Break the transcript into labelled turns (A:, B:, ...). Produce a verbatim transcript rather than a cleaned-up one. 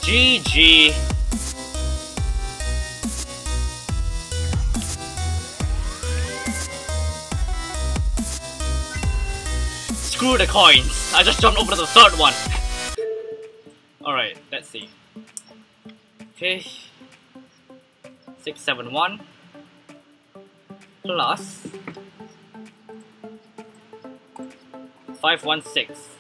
A: G G. Screw the coins. I just jumped over to the third one. Alright, let's see. Okay. six seven one plus five one six.